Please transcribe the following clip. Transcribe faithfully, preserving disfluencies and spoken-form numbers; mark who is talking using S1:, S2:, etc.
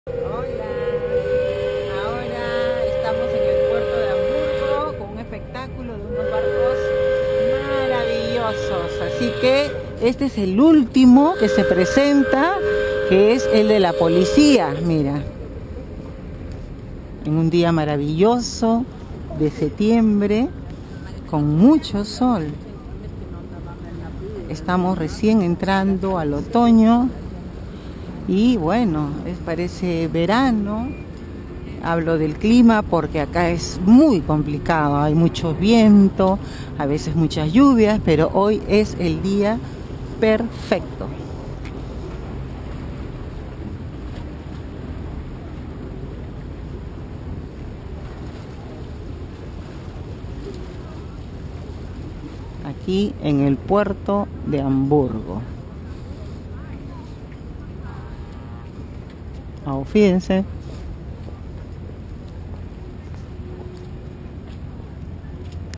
S1: Hola, ahora estamos en el puerto de Hamburgo con un espectáculo de unos barcos maravillosos. Así que este es el último que se presenta, que es el de la policía. Mira, en un día maravilloso de septiembre con mucho sol. Estamos recién entrando al otoño. Y bueno, es, parece verano. Hablo del clima porque acá es muy complicado, hay mucho viento, a veces muchas lluvias, pero hoy es el día perfecto. Aquí en el puerto de Hamburgo. Oh, fíjense.